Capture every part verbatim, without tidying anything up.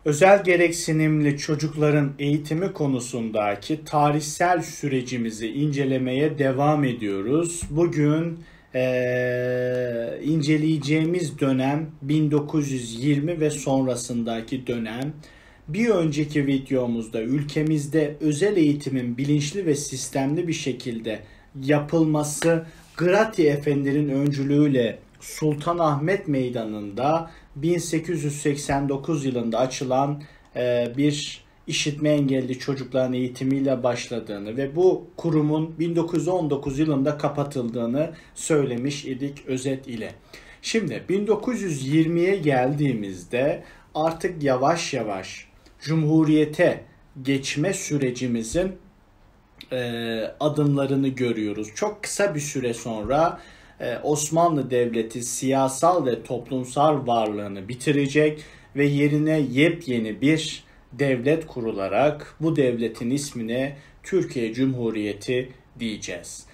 Özel gereksinimli çocukların eğitimi konusundaki tarihsel sürecimizi incelemeye devam ediyoruz. Bugün eee, inceleyeceğimiz dönem bin dokuz yüz yirmi ve sonrasındaki dönem. Bir önceki videomuzda ülkemizde özel eğitimin bilinçli ve sistemli bir şekilde yapılması Grati Efendi'nin öncülüğüyle Sultanahmet Meydanı'nda bin sekiz yüz seksen dokuz yılında açılan e, bir işitme engelli çocukların eğitimiyle başladığını ve bu kurumun bin dokuz yüz on dokuz yılında kapatıldığını söylemiş idik özet ile. Şimdi bin dokuz yüz yirmiye geldiğimizde artık yavaş yavaş Cumhuriyete geçme sürecimizin e, adımlarını görüyoruz. Çok kısa bir süre sonra e, Osmanlı Devleti siyasal ve toplumsal varlığını bitirecek ve yerine yepyeni bir devlet kurularak bu devletin ismine Türkiye Cumhuriyeti diyeceğiz.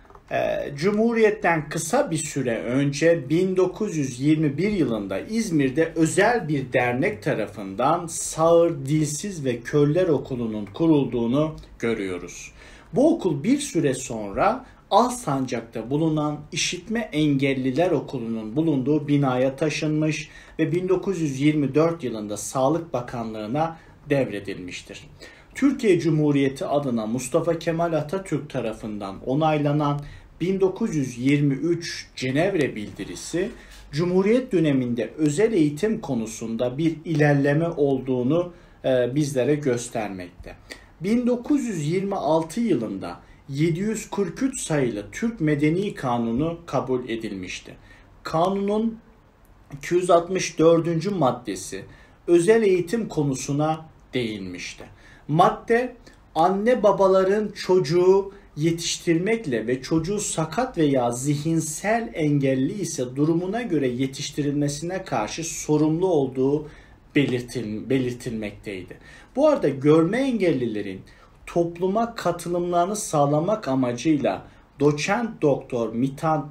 Ee, Cumhuriyet'ten kısa bir süre önce bin dokuz yüz yirmi bir yılında İzmir'de özel bir dernek tarafından Sağır, Dilsiz ve Körler Okulu'nun kurulduğunu görüyoruz. Bu okul bir süre sonra Alsancak'ta bulunan İşitme Engelliler Okulu'nun bulunduğu binaya taşınmış ve bin dokuz yüz yirmi dört yılında Sağlık Bakanlığı'na devredilmiştir. Türkiye Cumhuriyeti adına Mustafa Kemal Atatürk tarafından onaylanan bin dokuz yüz yirmi üç Cenevre Bildirisi, Cumhuriyet döneminde özel eğitim konusunda bir ilerleme olduğunu e, bizlere göstermekte. bin dokuz yüz yirmi altı yılında yedi yüz kırk üç sayılı Türk Medeni Kanunu kabul edilmişti. Kanunun iki yüz altmış dördüncü maddesi özel eğitim konusuna değinmişti. Madde, anne babaların çocuğu yetiştirmekle ve çocuğu sakat veya zihinsel engelli ise durumuna göre yetiştirilmesine karşı sorumlu olduğu belirtil, belirtilmekteydi. Bu arada görme engellilerin topluma katılımlarını sağlamak amacıyla doçent doktor Mithat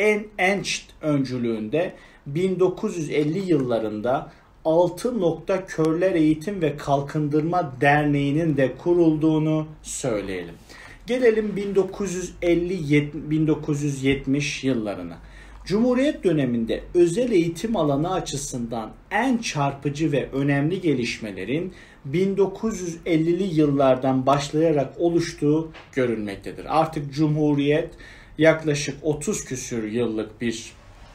Ençt öncülüğünde bin dokuz yüz elli yıllarında Altı Nokta Körler Eğitim ve Kalkındırma Derneği'nin de kurulduğunu söyleyelim. Gelelim bin dokuz yüz elli bin dokuz yüz yetmiş yıllarına. Cumhuriyet döneminde özel eğitim alanı açısından en çarpıcı ve önemli gelişmelerin bin dokuz yüz ellili yıllardan başlayarak oluştuğu görülmektedir. Artık Cumhuriyet yaklaşık otuz küsür yıllık bir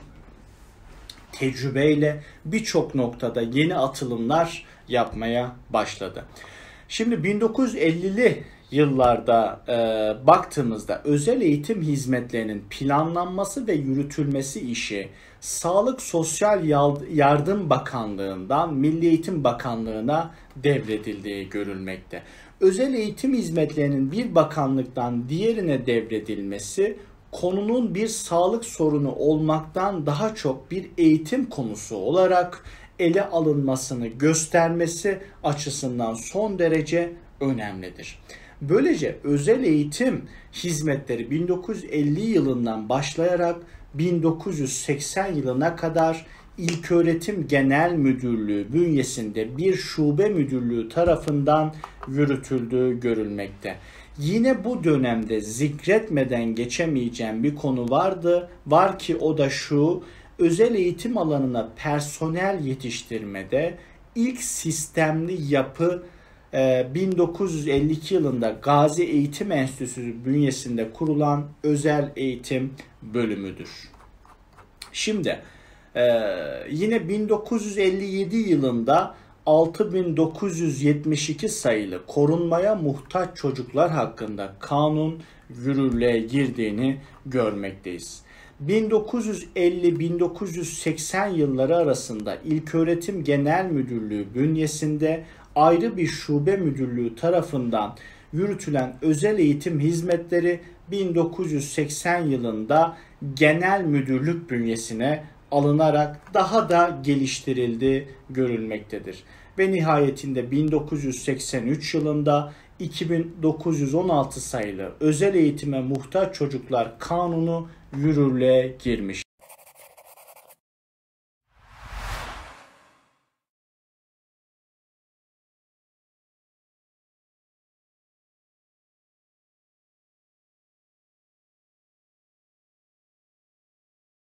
tecrübeyle birçok noktada yeni atılımlar yapmaya başladı. Şimdi bin dokuz yüz ellili yıllarda e, baktığımızda özel eğitim hizmetlerinin planlanması ve yürütülmesi işi Sağlık Sosyal Yardım Bakanlığı'ndan Milli Eğitim Bakanlığı'na devredildiği görülmekte. Özel eğitim hizmetlerinin bir bakanlıktan diğerine devredilmesi konunun bir sağlık sorunu olmaktan daha çok bir eğitim konusu olarak ele alınmasını göstermesi açısından son derece önemlidir. Böylece özel eğitim hizmetleri bin dokuz yüz elli yılından başlayarak bin dokuz yüz seksen yılına kadar İlköğretim Genel Müdürlüğü bünyesinde bir şube müdürlüğü tarafından yürütüldüğü görülmekte. Yine bu dönemde zikretmeden geçemeyeceğim bir konu vardı. Var ki o da şu: özel eğitim alanına personel yetiştirmede ilk sistemli yapı bin dokuz yüz elli iki yılında Gazi Eğitim Enstitüsü bünyesinde kurulan özel eğitim bölümüdür. Şimdi yine bin dokuz yüz elli yedi yılında altı bin dokuz yüz yetmiş iki sayılı korunmaya muhtaç çocuklar hakkında kanun yürürlüğe girdiğini görmekteyiz. bin dokuz yüz elli bin dokuz yüz seksen yılları arasında İlköğretim Genel Müdürlüğü bünyesinde ayrı bir şube müdürlüğü tarafından yürütülen özel eğitim hizmetleri bin dokuz yüz seksen yılında genel müdürlük bünyesine alınarak daha da geliştirildiği görülmektedir. Ve nihayetinde bin dokuz yüz seksen üç yılında iki bin dokuz yüz on altı sayılı Özel Eğitime Muhtaç Çocuklar Kanunu yürürlüğe girmiş.